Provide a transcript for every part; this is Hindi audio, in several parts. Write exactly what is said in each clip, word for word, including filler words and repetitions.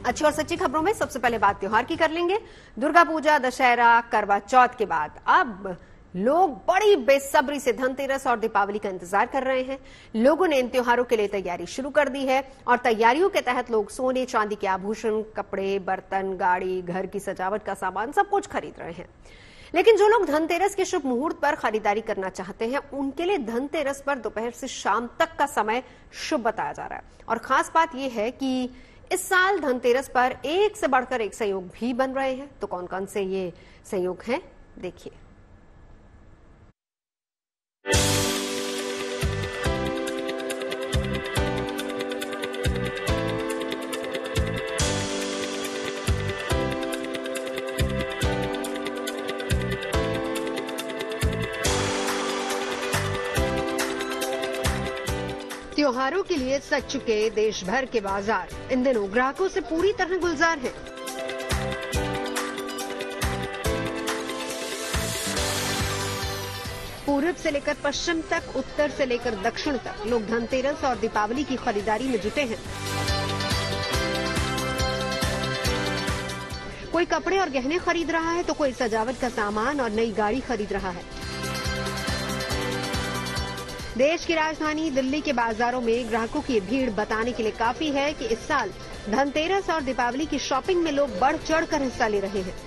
अच्छी और सच्ची खबरों में सबसे पहले बात त्योहार की कर लेंगे। दुर्गा पूजा, दशहरा, करवा चौथ के बाद अब लोग बड़ी बेसब्री से धनतेरस और दीपावली का इंतजार कर रहे हैं। लोगों ने इन त्योहारों के लिए तैयारी शुरू कर दी है और तैयारियों के तहत लोग सोने चांदी के आभूषण, कपड़े, बर्तन, गाड़ी, घर की सजावट का सामान सब कुछ खरीद रहे हैं। लेकिन जो लोग धनतेरस के शुभ मुहूर्त पर खरीदारी करना चाहते हैं, उनके लिए धनतेरस पर दोपहर से शाम तक का समय शुभ बताया जा रहा है। और खास बात यह है कि इस साल धनतेरस पर एक से बढ़कर एक संयोग भी बन रहे हैं। तो कौन कौन से ये संयोग हैं, देखिए। त्योहारों के लिए सज चुके देश भर के बाजार इन दिनों ग्राहकों से पूरी तरह गुलजार हैं। पूरब से लेकर पश्चिम तक, उत्तर से लेकर दक्षिण तक लोग धनतेरस और दीपावली की खरीदारी में जुटे हैं। कोई कपड़े और गहने खरीद रहा है तो कोई सजावट का सामान और नई गाड़ी खरीद रहा है। देश की राजधानी दिल्ली के बाजारों में ग्राहकों की भीड़ बताने के लिए काफी है कि इस साल धनतेरस और दीपावली की शॉपिंग में लोग बढ़ चढ़कर हिस्सा ले रहे हैं।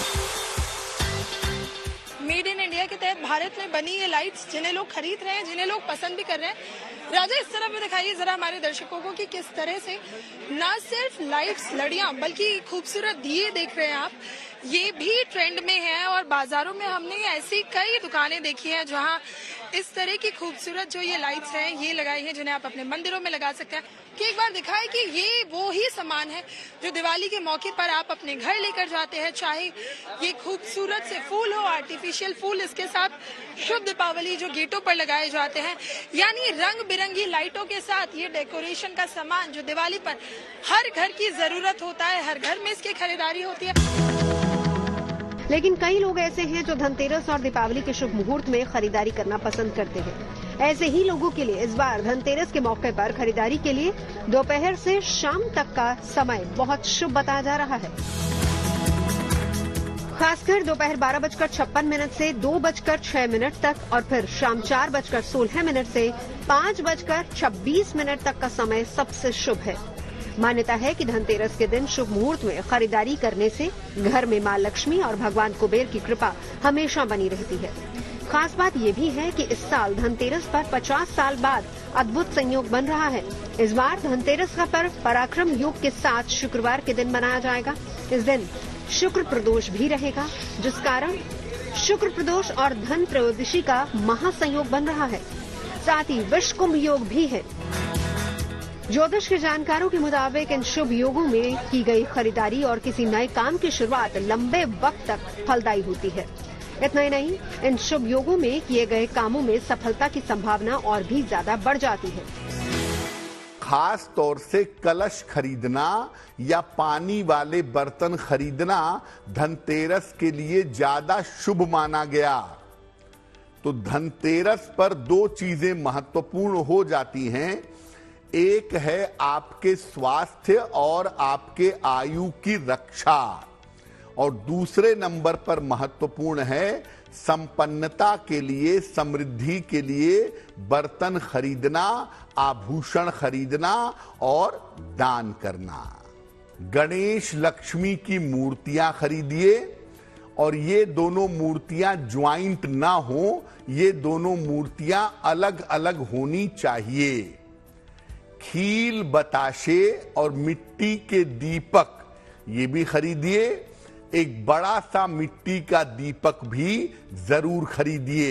मेड इन इंडिया के तहत भारत में बनी ये लाइट्स जिन्हें लोग खरीद रहे हैं, जिन्हें लोग पसंद भी कर रहे हैं। राजा, इस तरफ में दिखाइए जरा हमारे दर्शकों को कि किस तरह से न सिर्फ लाइट्स, लड़ियां, बल्कि खूबसूरत दिए देख रहे हैं आप, ये भी ट्रेंड में है। और बाजारों में हमने ऐसी कई दुकानें देखी हैं जहां इस तरह की खूबसूरत जो ये लाइट्स हैं ये लगाई हैं, जिन्हें आप अपने मंदिरों में लगा सकते हैं। कि एक बार दिखाएं कि ये वो ही सामान है जो दिवाली के मौके पर आप अपने घर लेकर जाते हैं। चाहे ये खूबसूरत से फूल हो, आर्टिफिशियल फूल, इसके साथ शुभ दीपावली जो गेटों पर लगाए जाते हैं, यानी रंग बिरंगी लाइटों के साथ ये डेकोरेशन का सामान जो दिवाली पर हर घर की जरूरत होता है, हर घर में इसकी खरीदारी होती है। लेकिन कई लोग ऐसे हैं जो धनतेरस और दीपावली के शुभ मुहूर्त में खरीदारी करना पसंद करते हैं। ऐसे ही लोगों के लिए इस बार धनतेरस के मौके पर खरीदारी के लिए दोपहर से शाम तक का समय बहुत शुभ बताया जा रहा है। खासकर दोपहर बारह बजकर छप्पन मिनट से दो बजकर छह मिनट तक और फिर शाम चार बजकर सोलह मिनट से पांच बजकर छब्बीस मिनट तक का समय सबसे शुभ है। मान्यता है कि धनतेरस के दिन शुभ मुहूर्त में खरीदारी करने से घर में मां लक्ष्मी और भगवान कुबेर की कृपा हमेशा बनी रहती है। खास बात यह भी है कि इस साल धनतेरस पर पचास साल बाद अद्भुत संयोग बन रहा है। इस बार धनतेरस का पर्व पराक्रम योग के साथ शुक्रवार के दिन मनाया जाएगा। इस दिन शुक्र प्रदोष भी रहेगा, जिस कारण शुक्र प्रदोष और धन त्रयोदशी का महासंयोग बन रहा है। साथ ही विश्वकुंभ योग भी है। ज्योतिष के जानकारों के मुताबिक इन शुभ योगों में की गई खरीदारी और किसी नए काम की शुरुआत लंबे वक्त तक फलदायी होती है। इतना ही नहीं, इन शुभ योगों में किए गए कामों में सफलता की संभावना और भी ज्यादा बढ़ जाती है। खास तौर से कलश खरीदना या पानी वाले बर्तन खरीदना धनतेरस के लिए ज्यादा शुभ माना गया। तो धनतेरस पर दो चीजें महत्वपूर्ण हो जाती हैं। एक है आपके स्वास्थ्य और आपके आयु की रक्षा, और दूसरे नंबर पर महत्वपूर्ण है संपन्नता के लिए, समृद्धि के लिए बर्तन खरीदना, आभूषण खरीदना और दान करना। गणेश लक्ष्मी की मूर्तियां खरीदिए, और ये दोनों मूर्तियां ज्वाइंट ना हो, ये दोनों मूर्तियां अलग अलग होनी चाहिए। खील, बताशे और मिट्टी के दीपक ये भी खरीदिए। एक बड़ा सा मिट्टी का दीपक भी जरूर खरीदिए।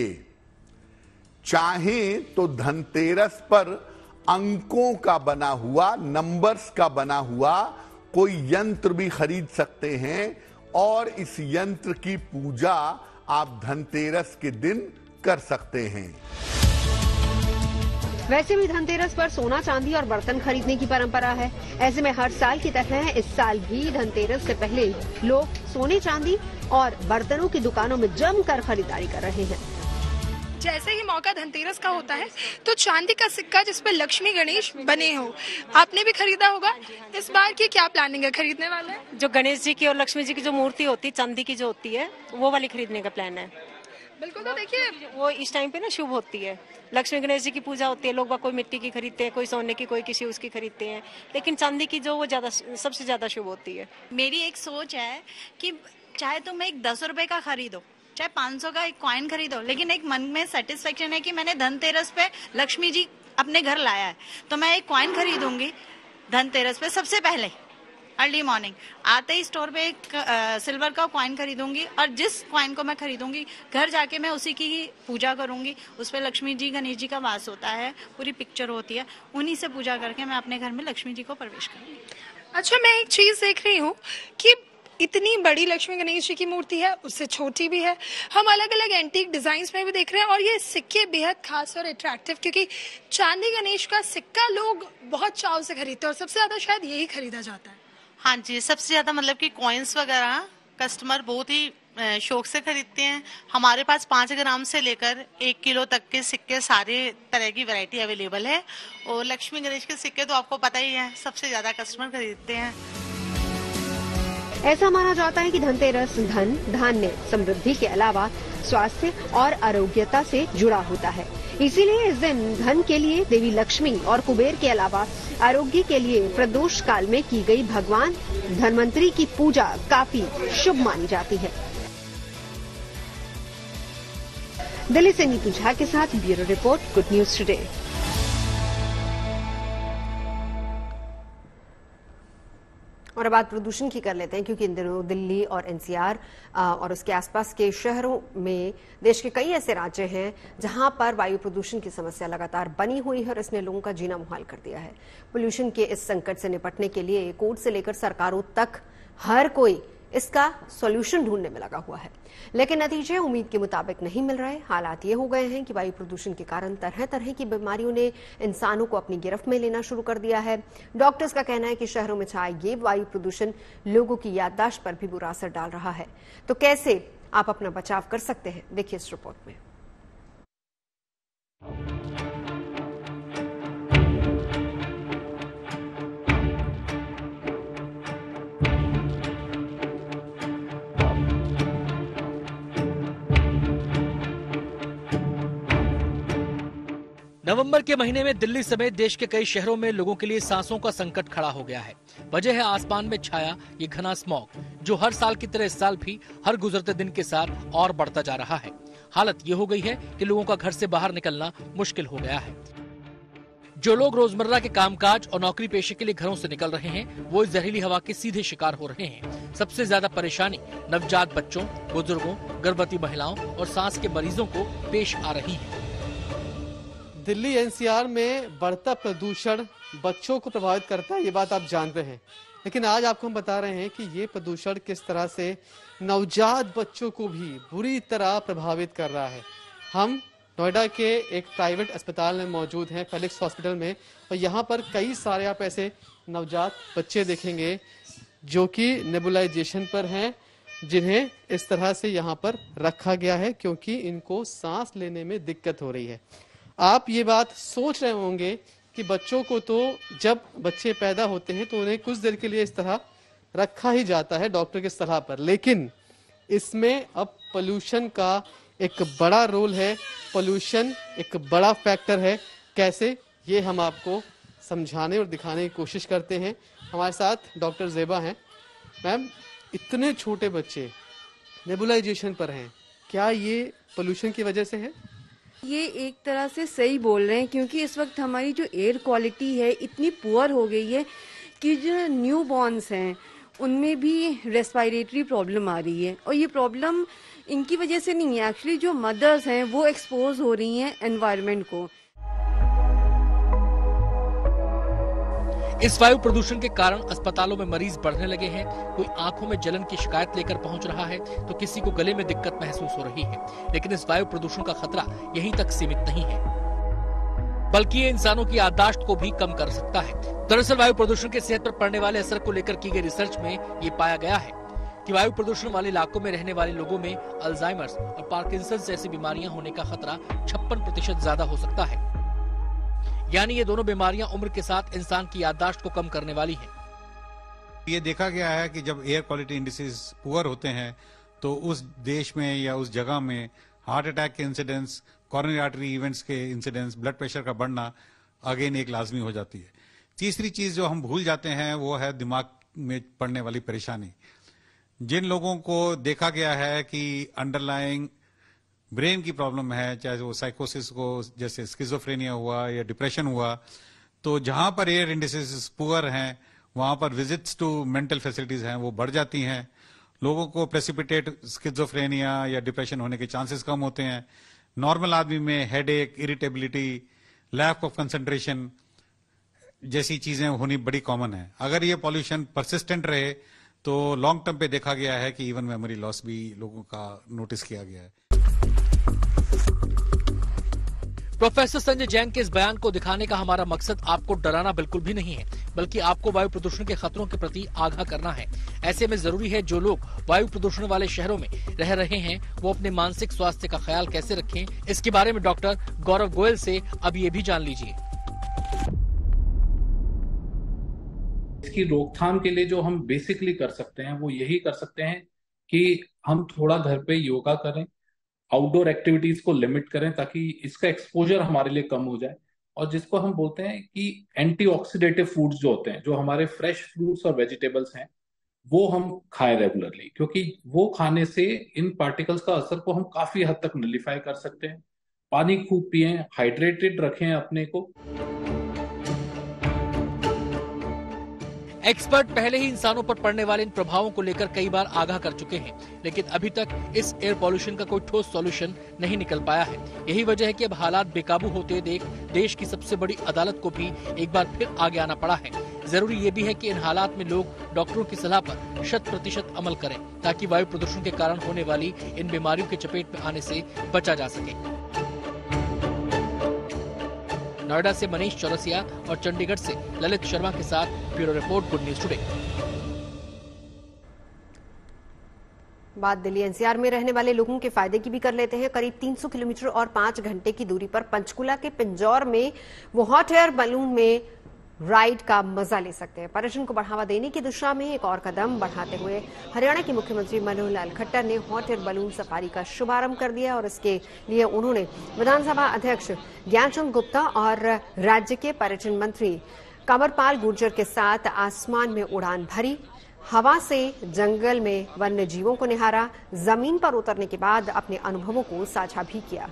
चाहें तो धनतेरस पर अंकों का बना हुआ, नंबर्स का बना हुआ कोई यंत्र भी खरीद सकते हैं, और इस यंत्र की पूजा आप धनतेरस के दिन कर सकते हैं। वैसे भी धनतेरस पर सोना, चांदी और बर्तन खरीदने की परंपरा है। ऐसे में हर साल की तरह इस साल भी धनतेरस से पहले लोग सोने, चांदी और बर्तनों की दुकानों में जमकर खरीदारी कर रहे हैं। जैसे ही मौका धनतेरस का होता है तो चांदी का सिक्का जिस पे लक्ष्मी गणेश बने हो, आपने भी खरीदा होगा। इस बार की क्या प्लानिंग है, खरीदने वाले हैं? जो गणेश जी की और लक्ष्मी जी की जो मूर्ति होती है चांदी की जो होती है वो वाली खरीदने का प्लान है। बिल्कुल, तो देखिए वो इस टाइम पे ना शुभ होती है। लक्ष्मी गणेश जी की पूजा होती है, लोग कोई मिट्टी की खरीदते हैं, कोई सोने की, कोई किसी उसकी खरीदते हैं, लेकिन चांदी की जो वो ज्यादा सबसे ज्यादा शुभ होती है। मेरी एक सोच है कि चाहे तुम एक दस रुपए का खरीदो, चाहे पाँच सौ का एक कॉइन खरीदो, लेकिन एक मन में सेटिस्फेक्शन है कि मैंने धनतेरस पे लक्ष्मी जी अपने घर लाया है, तो मैं एक कॉइन खरीदूंगी धनतेरस पे सबसे पहले अर्ली मॉर्निंग आते ही स्टोर पे एक आ, सिल्वर का कॉइन खरीदूंगी, और जिस कॉइन को मैं खरीदूंगी घर जाके मैं उसी की ही पूजा करूंगी। उस पर लक्ष्मी जी गणेश जी का वास होता है, पूरी पिक्चर होती है, उन्हीं से पूजा करके मैं अपने घर में लक्ष्मी जी को प्रवेश करूंगी। अच्छा, मैं एक चीज देख रही हूँ कि इतनी बड़ी लक्ष्मी गणेश जी की मूर्ति है, उससे छोटी भी है, हम अलग अलग एंटीक डिजाइन्स में भी देख रहे हैं, और ये सिक्के बेहद खास और अट्रैक्टिव, क्योंकि चांदी गणेश का सिक्का लोग बहुत चाव से खरीदते हैं और सबसे ज्यादा शायद यही खरीदा जाता है। हाँ जी, सबसे ज्यादा मतलब कि कॉइन्स वगैरह कस्टमर बहुत ही शौक से खरीदते हैं। हमारे पास पाँच ग्राम से लेकर एक किलो तक के सिक्के सारे तरह की वैरायटी अवेलेबल है, और लक्ष्मी गणेश के सिक्के तो आपको पता ही है सबसे ज्यादा कस्टमर खरीदते हैं। ऐसा माना जाता है कि धनतेरस धन, धान्य, समृद्धि के अलावा स्वास्थ्य और आरोग्यता से जुड़ा होता है। इसीलिए इस दिन धन के लिए देवी लक्ष्मी और कुबेर के अलावा आरोग्य के लिए प्रदोष काल में की गई भगवान धनवंतरी की पूजा काफी शुभ मानी जाती है। दिल्ली से नीतू झा के साथ bureau report, good news today. और अब बात प्रदूषण की कर लेते हैं, क्योंकि इन दिनों दिल्ली और एनसीआर और उसके आसपास के शहरों में देश के कई ऐसे राज्य हैं जहां पर वायु प्रदूषण की समस्या लगातार बनी हुई है और इसने लोगों का जीना मुहाल कर दिया है। पोल्यूशन के इस संकट से निपटने के लिए कोर्ट से लेकर सरकारों तक हर कोई इसका सॉल्यूशन ढूंढने में लगा हुआ है, लेकिन नतीजे उम्मीद के मुताबिक नहीं मिल रहे। हालात ये हो गए हैं कि वायु प्रदूषण के कारण तरह तरह की बीमारियों ने इंसानों को अपनी गिरफ्त में लेना शुरू कर दिया है। डॉक्टर्स का कहना है कि शहरों में छाया ये वायु प्रदूषण लोगों की याददाश्त पर भी बुरा असर डाल रहा है। तो कैसे आप अपना बचाव कर सकते हैं, देखिए इस रिपोर्ट में। नवंबर के महीने में दिल्ली समेत देश के कई शहरों में लोगों के लिए सांसों का संकट खड़ा हो गया है। वजह है आसमान में छाया ये घना स्मॉग, जो हर साल की तरह इस साल भी हर गुजरते दिन के साथ और बढ़ता जा रहा है। हालत ये हो गई है कि लोगों का घर से बाहर निकलना मुश्किल हो गया है। जो लोग रोजमर्रा के कामकाज और नौकरी पेशे के लिए घरों से निकल रहे हैं, वो इस जहरीली हवा के सीधे शिकार हो रहे हैं। सबसे ज्यादा परेशानी नवजात बच्चों, बुजुर्गों, गर्भवती महिलाओं और सांस के मरीजों को पेश आ रही है। दिल्ली एनसीआर में बढ़ता प्रदूषण बच्चों को प्रभावित करता है, ये बात आप जानते हैं, लेकिन आज आपको हम बता रहे हैं कि ये प्रदूषण किस तरह से नवजात बच्चों को भी बुरी तरह प्रभावित कर रहा है। हम नोएडा के एक प्राइवेट अस्पताल में मौजूद हैं, फेलिक्स हॉस्पिटल में, और यहाँ पर कई सारे आप ऐसे नवजात बच्चे देखेंगे जो कि नेबुलाइजेशन पर हैं, जिन्हें इस तरह से यहाँ पर रखा गया है क्योंकि इनको सांस लेने में दिक्कत हो रही है। आप ये बात सोच रहे होंगे कि बच्चों को तो जब बच्चे पैदा होते हैं तो उन्हें कुछ देर के लिए इस तरह रखा ही जाता है डॉक्टर की सलाह पर, लेकिन इसमें अब पोल्यूशन का एक बड़ा रोल है। पोल्यूशन एक बड़ा फैक्टर है। कैसे, ये हम आपको समझाने और दिखाने की कोशिश करते हैं। हमारे साथ डॉक्टर ज़ेबा हैं। मैम, इतने छोटे बच्चे नेबुलाइजेशन पर हैं, क्या ये पोल्यूशन की वजह से है? ये एक तरह से सही बोल रहे हैं, क्योंकि इस वक्त हमारी जो एयर क्वालिटी है इतनी पुअर हो गई है कि जो न्यू बॉर्न्स हैं उनमें भी रेस्पिरेटरी प्रॉब्लम आ रही है, और ये प्रॉब्लम इनकी वजह से नहीं है, एक्चुअली जो मदर्स हैं वो एक्सपोज हो रही हैं एनवायरनमेंट को। इस वायु प्रदूषण के कारण अस्पतालों में मरीज बढ़ने लगे हैं। कोई आंखों में जलन की शिकायत लेकर पहुंच रहा है तो किसी को गले में दिक्कत महसूस हो रही है। लेकिन इस वायु प्रदूषण का खतरा यहीं तक सीमित नहीं है, बल्कि ये इंसानों की याददाश्त को भी कम कर सकता है। दरअसल वायु प्रदूषण के सेहत पर पड़ने वाले असर को लेकर की गई रिसर्च में ये पाया गया है कि वायु प्रदूषण वाले इलाकों में रहने वाले लोगों में अल्जाइमर्स और पार्किंसंस जैसी बीमारियां होने का खतरा छप्पन प्रतिशत ज्यादा हो सकता है। यानी ये दोनों बीमारियां उम्र के साथ इंसान की याददाश्त को कम करने वाली हैं। ये देखा गया है कि जब एयर क्वालिटी इंडिसेस पुअर होते हैं तो उस देश में या उस जगह में हार्ट अटैक के इंसिडेंस, कॉरोनरी आर्टरी इवेंट्स के इंसिडेंस, ब्लड प्रेशर का बढ़ना अगेन एक लाजमी हो जाती है। तीसरी चीज जो हम भूल जाते हैं वो है दिमाग में पड़ने वाली परेशानी। जिन लोगों को देखा गया है कि अंडरलाइंग ब्रेन की प्रॉब्लम है, चाहे वो साइकोसिस को जैसे स्किज़ोफ्रेनिया हुआ या डिप्रेशन हुआ, तो जहां पर एयर इंडिसेस पुअर हैं वहां पर विजिट्स टू मेंटल फैसिलिटीज हैं वो बढ़ जाती हैं। लोगों को प्रेसिपिटेट स्किज़ोफ्रेनिया या डिप्रेशन होने के चांसेस कम होते हैं। नॉर्मल आदमी में headache, irritability, lack of concentration जैसी चीजें होनी बड़ी कॉमन है। अगर ये पॉल्यूशन परसिस्टेंट रहे तो लॉन्ग टर्म पे देखा गया है कि इवन मेमोरी लॉस भी लोगों का नोटिस किया गया है। प्रोफेसर संजय जैन के इस बयान को दिखाने का हमारा मकसद आपको डराना बिल्कुल भी नहीं है, बल्कि आपको वायु प्रदूषण के खतरों के प्रति आगाह करना है। ऐसे में जरूरी है जो लोग वायु प्रदूषण वाले शहरों में रह रहे हैं वो अपने मानसिक स्वास्थ्य का ख्याल कैसे रखें, इसके बारे में डॉक्टर गौरव गोयल से अब ये भी जान लीजिए। इसकी रोकथाम के लिए जो हम बेसिकली कर सकते हैं वो यही कर सकते हैं कि हम थोड़ा घर पे योगा करें, आउटडोर एक्टिविटीज को लिमिट करें ताकि इसका एक्सपोजर हमारे लिए कम हो जाए। और जिसको हम बोलते हैं कि एंटीऑक्सीडेटिव फूड्स जो होते हैं, जो हमारे फ्रेश फ्रूट्स और वेजिटेबल्स हैं, वो हम खाएं रेगुलरली, क्योंकि वो खाने से इन पार्टिकल्स का असर को हम काफी हद तक नलिफाई कर सकते हैं। पानी खूब पिएं, हाइड्रेटेड रखें अपने को। एक्सपर्ट पहले ही इंसानों पर पड़ने वाले इन प्रभावों को लेकर कई बार आगाह कर चुके हैं, लेकिन अभी तक इस एयर पॉल्यूशन का कोई ठोस सॉल्यूशन नहीं निकल पाया है। यही वजह है कि अब हालात बेकाबू होते देख देश की सबसे बड़ी अदालत को भी एक बार फिर आगे आना पड़ा है। जरूरी ये भी है कि इन हालात में लोग डॉक्टरों की सलाह पर शत प्रतिशत अमल करें ताकि वायु प्रदूषण के कारण होने वाली इन बीमारियों की चपेट में आने से बचा जा सके। नोएडा से मनीष चौरसिया और चंडीगढ़ से ललित शर्मा के साथ bureau report, good news today. बात दिल्ली एनसीआर में रहने वाले लोगों के फायदे की भी कर लेते हैं। करीब तीन सौ किलोमीटर और पांच घंटे की दूरी पर पंचकुला के पिंजौर में वो हॉट एयर बलून में राइड का मजा ले सकते हैं। पर्यटन को बढ़ावा देने की दिशा में एक और कदम बढ़ाते हुए हरियाणा के मुख्यमंत्री मनोहर लाल खट्टर ने हॉट एयर बलून सफारी का शुभारंभ कर दिया और इसके लिए उन्होंने विधानसभा अध्यक्ष ज्ञानचंद गुप्ता और राज्य के पर्यटन मंत्री कंवरपाल गुर्जर के साथ आसमान में उड़ान भरी, हवा से जंगल में वन्य जीवों को निहारा, जमीन पर उतरने के बाद अपने अनुभवों को साझा भी किया।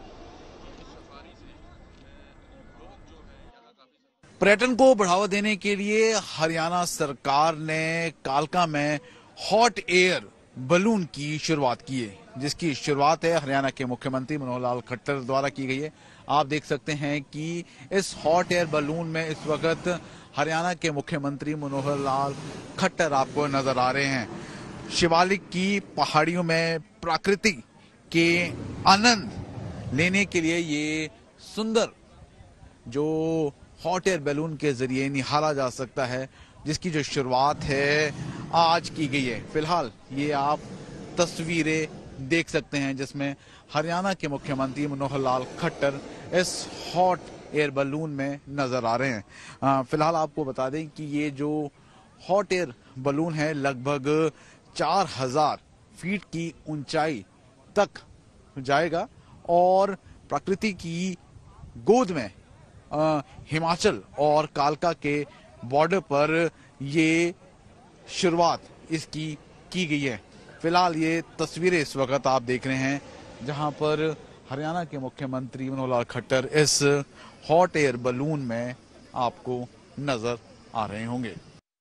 पर्यटन को बढ़ावा देने के लिए हरियाणा सरकार ने कालका में हॉट एयर बलून की शुरुआत की है, जिसकी शुरुआत है हरियाणा के मुख्यमंत्री मनोहर लाल खट्टर द्वारा की गई है। आप देख सकते हैं कि इस हॉट एयर बलून में इस वक्त हरियाणा के मुख्यमंत्री मनोहर लाल खट्टर आपको नजर आ रहे हैं। शिवालिक की पहाड़ियों में प्रकृति के आनंद लेने के लिए ये सुंदर जो हॉट एयर बैलून के जरिए निहारा जा सकता है, जिसकी जो शुरुआत है आज की गई है। फिलहाल ये आप तस्वीरें देख सकते हैं जिसमें हरियाणा के मुख्यमंत्री मनोहर लाल खट्टर इस हॉट एयर बलून में नजर आ रहे हैं। फिलहाल आपको बता दें कि ये जो हॉट एयर बलून है लगभग चार हजार फीट की ऊंचाई तक जाएगा और प्रकृति की गोद में आ, हिमाचल और कालका के बॉर्डर पर ये शुरुआत इसकी की गई है। फिलहाल ये तस्वीरें इस वक्त आप देख रहे हैं जहां पर हरियाणा के मुख्यमंत्री मनोहर लाल खट्टर इस हॉट एयर बलून में आपको नजर आ रहे होंगे।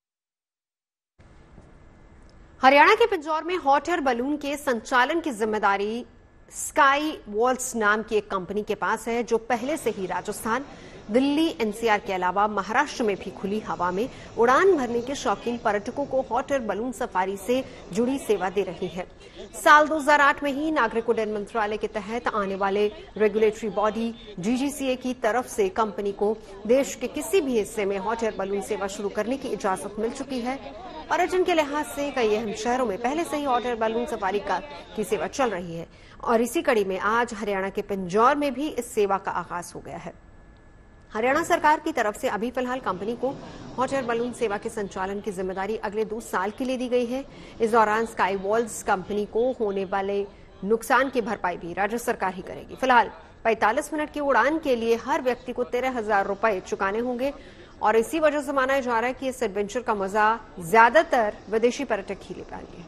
हरियाणा के पिंजौर में हॉट एयर बलून के संचालन की जिम्मेदारी स्काई वॉल्स नाम की एक कंपनी के पास है, जो पहले से ही राजस्थान, दिल्ली एनसीआर के अलावा महाराष्ट्र में भी खुली हवा में उड़ान भरने के शौकीन पर्यटकों को हॉट एयर बलून सफारी से जुड़ी सेवा दे रही है। साल दो हज़ार आठ में ही नागरिक उड्डयन मंत्रालय के तहत आने वाले रेगुलेटरी बॉडी डीजीसीए की तरफ से कंपनी को देश के किसी भी हिस्से में हॉट एयर बलून सेवा शुरू करने की इजाजत मिल चुकी है। पर्यटन के लिहाज से कई अहम शहरों में पहले से ही हॉट एयर बलून सफारी का की सेवा चल रही है और इसी कड़ी में आज हरियाणा के पिंजौर में भी इस सेवा का आगाज हो गया है। हरियाणा सरकार की तरफ से अभी फिलहाल कंपनी को हॉट एयर बलून सेवा के संचालन की जिम्मेदारी अगले दो साल के लिए दी गई है। इस दौरान स्काई वॉल्स कंपनी को होने वाले नुकसान की भरपाई भी राज्य सरकार ही करेगी। फिलहाल पैंतालीस मिनट की उड़ान के लिए हर व्यक्ति को तेरह हजार रुपए चुकाने होंगे और इसी वजह से माना जा रहा है कि इस एडवेंचर का मजा ज्यादातर विदेशी पर्यटक ही ले पाएंगे।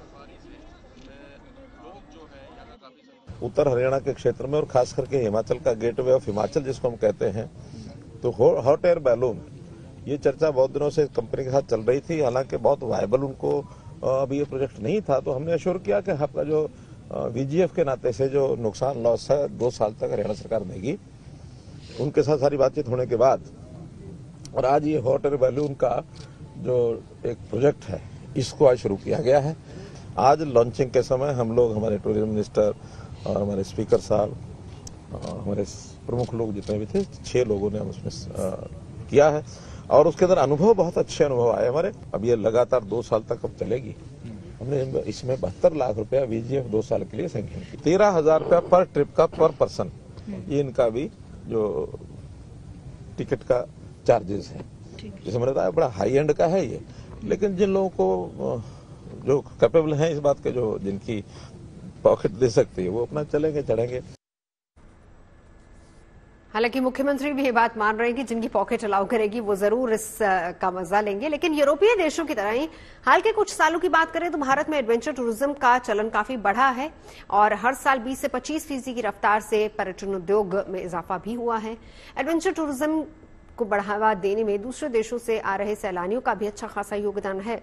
उत्तर हरियाणा के क्षेत्र में और खास करके हिमाचल का गेटवे ऑफ हिमाचल जिसको हम कहते हैं, तो हॉट एयर बैलून ये चर्चा बहुत दिनों से कंपनी के साथ चल रही थी। हालांकि बहुत वायबल उनको अभी ये प्रोजेक्ट नहीं था, तो हमने अश्योर किया कि आपका जो वीजीएफ के नाते से जो नुकसान लॉस है दो साल तक हरियाणा सरकार देगी। उनके साथ सारी बातचीत होने के बाद और आज ये हॉट एयर बैलून का जो एक प्रोजेक्ट है इसको आज शुरू किया गया है। आज लॉन्चिंग के समय हम लोग, हमारे टूरिज्म मिनिस्टर और हमारे स्पीकर साहब, हमारे प्रमुख लोग जितने भी थे, छह लोगों ने हम उसमें किया है और उसके अंदर अनुभव बहुत अच्छे अनुभव आए हमारे। अब ये लगातार दो साल तक अब चलेगी। हमने इसमें बहत्तर लाख रुपया वीजीएफ दो साल के लिए सैंक्शन की। तेरह हजार रुपया पर ट्रिप का पर पर्सन, ये इनका भी जो टिकट का चार्जेस है। जैसे मैंने बताया बड़ा हाई एंड का है ये, लेकिन जिन लोगों को जो कैपेबल हैं इस बात के, जो जिनकी पॉकेट दे सकती है, वो अपना चलेंगे चढ़ेंगे। हालांकि मुख्यमंत्री भी ये बात मान रहे हैं कि जिनकी पॉकेट अलाउ करेगी वो जरूर इस का मजा लेंगे। लेकिन यूरोपीय देशों की तरह ही हाल के कुछ सालों की बात करें तो भारत में एडवेंचर टूरिज्म का चलन काफी बढ़ा है और हर साल बीस से पच्चीस फीसदी की रफ्तार से पर्यटन उद्योग में इजाफा भी हुआ है। एडवेंचर टूरिज्म को बढ़ावा देने में दूसरे देशों से आ रहे सैलानियों का भी अच्छा खासा योगदान है।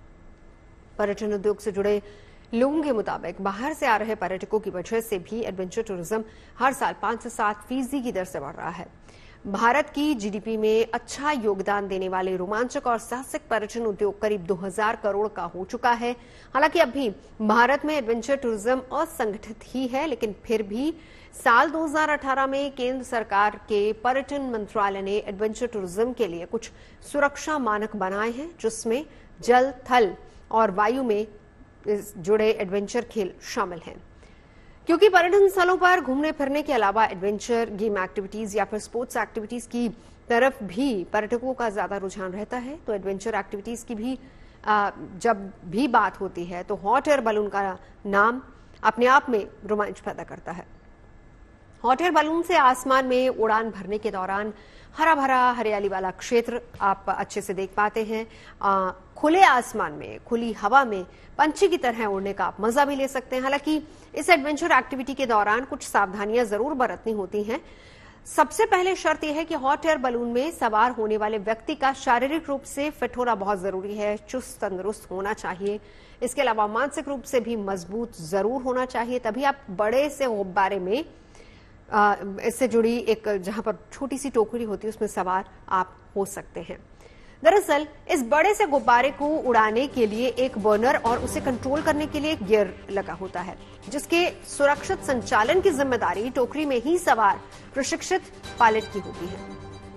पर्यटन उद्योग से जुड़े लोगों के मुताबिक बाहर से आ रहे पर्यटकों की वजह से भी एडवेंचर टूरिज्म हर साल पांच से सात फीसदी की दर से बढ़ रहा है। भारत की जीडीपी में अच्छा योगदान देने वाले रोमांचक और साहसिक पर्यटन उद्योग करीब दो हज़ार करोड़ का हो चुका है। हालांकि अभी भारत में एडवेंचर टूरिज्म असंगठित ही है, लेकिन फिर भी साल दो हज़ार अठारह में केंद्र सरकार के पर्यटन मंत्रालय ने एडवेंचर टूरिज्म के लिए कुछ सुरक्षा मानक बनाए हैं, जिसमें जल, थल और वायु में जुड़े एडवेंचर खेल शामिल हैं। क्योंकि पर्यटन स्थलों पर घूमने फिरने के अलावा एडवेंचर गेम एक्टिविटीज या फिर स्पोर्ट्स एक्टिविटीज की तरफ भी पर्यटकों का ज्यादा रुझान रहता है, तो एडवेंचर एक्टिविटीज की भी आ, जब भी बात होती है तो हॉट एयर बलून का नाम अपने आप में रोमांच पैदा करता है। हॉट एयर बलून से आसमान में उड़ान भरने के दौरान हरा भरा हरियाली वाला क्षेत्र आप अच्छे से देख पाते हैं। आ, खुले आसमान में, खुली हवा में पंछी की तरह उड़ने का आप मजा भी ले सकते हैं। हालांकि इस एडवेंचर एक्टिविटी के दौरान कुछ सावधानियां जरूर बरतनी होती हैं। सबसे पहले शर्त यह है कि हॉट एयर बलून में सवार होने वाले व्यक्ति का शारीरिक रूप से फिट होना बहुत जरूरी है, चुस्त तंदुरुस्त होना चाहिए। इसके अलावा मानसिक रूप से भी मजबूत जरूर होना चाहिए, तभी आप बड़े से गुब्बारे में आ, इससे जुड़ी एक जहां पर छोटी सी टोकरी होती है उसमें सवार आप हो सकते हैं। दरअसल इस बड़े से गुब्बारे को उड़ाने के लिए एक बर्नर और उसे कंट्रोल करने के लिए एक गियर लगा होता है, जिसके सुरक्षित संचालन की जिम्मेदारी टोकरी में ही सवार प्रशिक्षित पायलट की होती है,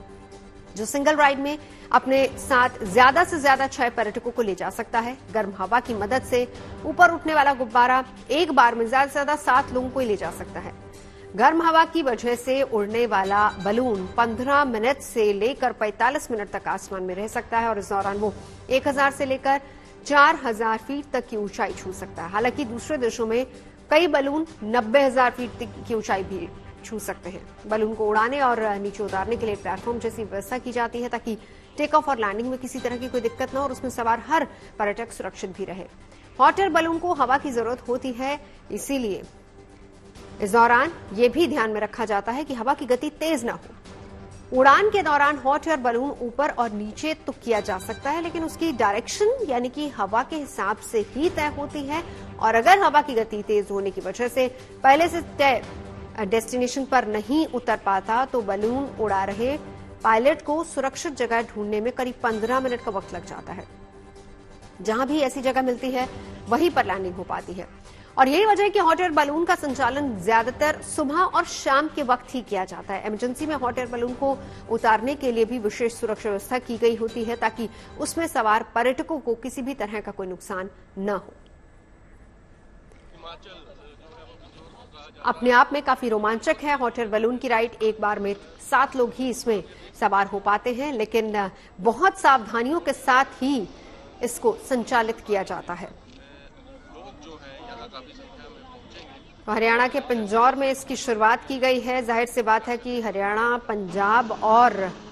जो सिंगल राइड में अपने साथ ज्यादा से ज्यादा छह पर्यटकों को ले जा सकता है। गर्म हवा की मदद से ऊपर उठने वाला गुब्बारा एक बार में ज्यादा से ज्यादा सात लोगों को ही ले जा सकता है। गर्म हवा की वजह से उड़ने वाला बलून पंद्रह मिनट से लेकर पैंतालीस मिनट तक आसमान में रह सकता है और इस दौरान वो एक हज़ार से लेकर चार हज़ार फीट तक की ऊंचाई छू सकता है। हालांकि दूसरे देशों में कई बलून नब्बे हज़ार फीट तक की ऊंचाई भी छू सकते हैं। बलून को उड़ाने और नीचे उतारने के लिए प्लेटफॉर्म जैसी व्यवस्था की जाती है, ताकि टेक ऑफ और लैंडिंग में किसी तरह की कोई दिक्कत न हो और उसमें सवार हर पर्यटक सुरक्षित भी रहे। हॉट एयर बलून को हवा की जरूरत होती है, इसीलिए इस दौरान ये भी ध्यान में रखा जाता है कि हवा की गति तेज न हो। उड़ान के दौरान हॉट एयर बलून ऊपर और नीचे तो किया जा सकता है, लेकिन उसकी डायरेक्शन यानी कि हवा के हिसाब से ही तय होती है और अगर हवा की गति तेज होने की वजह से पहले से तय डेस्टिनेशन पर नहीं उतर पाता तो बलून उड़ा रहे पायलट को सुरक्षित जगह ढूंढने में करीब पंद्रह मिनट का वक्त लग जाता है। जहां भी ऐसी जगह मिलती है वहीं पर लैंडिंग हो पाती है और यही वजह है कि हॉट एयर बैलून का संचालन ज्यादातर सुबह और शाम के वक्त ही किया जाता है। इमरजेंसी में हॉट एयर बैलून को उतारने के लिए भी विशेष सुरक्षा व्यवस्था की गई होती है ताकि उसमें सवार पर्यटकों को किसी भी तरह का कोई नुकसान न हो। अपने आप में काफी रोमांचक है हॉट एयर बैलून की राइड। एक बार में सात लोग ही इसमें सवार हो पाते हैं, लेकिन बहुत सावधानियों के साथ ही इसको संचालित किया जाता है। हरियाणा के पिंजौर में इसकी शुरुआत की गई है। जाहिर सी बात है कि हरियाणा, पंजाब और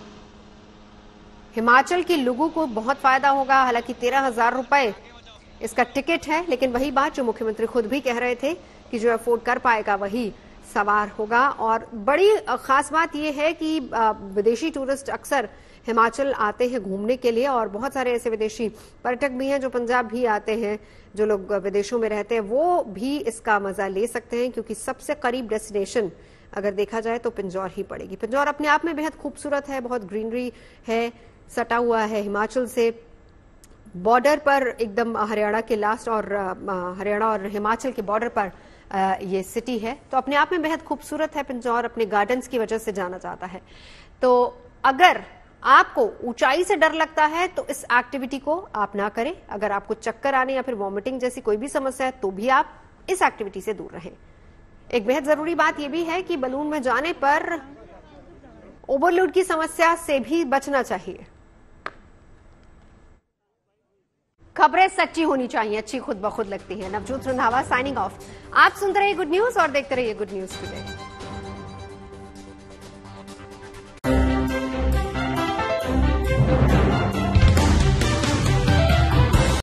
हिमाचल के लोगों को बहुत फायदा होगा। हालांकि तेरह हजार रुपए इसका टिकट है, लेकिन वही बात जो मुख्यमंत्री खुद भी कह रहे थे कि जो अफोर्ड कर पाएगा वही सवार होगा। और बड़ी खास बात यह है कि विदेशी टूरिस्ट अक्सर हिमाचल आते हैं घूमने के लिए और बहुत सारे ऐसे विदेशी पर्यटक भी हैं जो पंजाब भी आते हैं, जो लोग विदेशों में रहते हैं वो भी इसका मजा ले सकते हैं, क्योंकि सबसे करीब डेस्टिनेशन अगर देखा जाए तो पिंजौर ही पड़ेगी। पिंजौर अपने आप में बेहद खूबसूरत है, बहुत ग्रीनरी है, सटा हुआ है हिमाचल से, बॉर्डर पर एकदम हरियाणा के लास्ट और हरियाणा और हिमाचल के बॉर्डर पर ये सिटी है। तो अपने आप में बेहद खूबसूरत है पिंजौर, अपने गार्डन्स की वजह से जाना जाता है। तो अगर आपको ऊंचाई से डर लगता है तो इस एक्टिविटी को आप ना करें। अगर आपको चक्कर आने या फिर वॉमिटिंग जैसी कोई भी समस्या है तो भी आप इस एक्टिविटी से दूर रहें। एक बेहद जरूरी बात यह भी है कि बलून में जाने पर ओवरलोड की समस्या से भी बचना चाहिए। खबरें सच्ची होनी चाहिए, अच्छी खुद ब खुद लगती है। Navjot Randhawa signing off. आप सुनते रहिए गुड न्यूज और देखते रहिए गुड न्यूज टुडे।